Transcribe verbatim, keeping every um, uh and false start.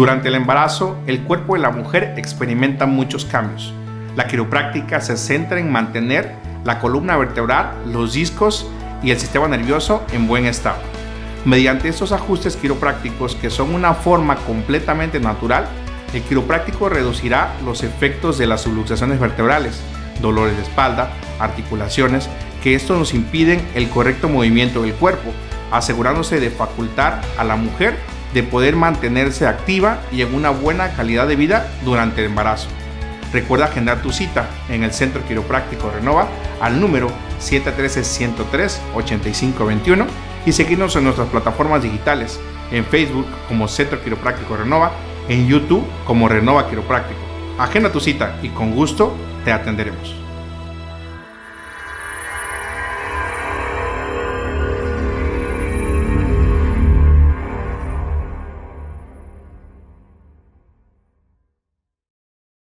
Durante el embarazo, el cuerpo de la mujer experimenta muchos cambios. La quiropráctica se centra en mantener la columna vertebral, los discos y el sistema nervioso en buen estado. Mediante estos ajustes quiroprácticos, que son una forma completamente natural, el quiropráctico reducirá los efectos de las subluxaciones vertebrales, dolores de espalda, articulaciones, que esto nos impiden el correcto movimiento del cuerpo, asegurándose de facultar a la mujer de poder mantenerse activa y en una buena calidad de vida durante el embarazo. Recuerda agendar tu cita en el Centro Quiropráctico Renova al número siete uno tres, uno cero tres, ocho cinco dos uno y seguirnos en nuestras plataformas digitales, en Facebook como Centro Quiropráctico Renova, en YouTube como Renova Quiropráctico. Agenda tu cita y con gusto te atenderemos.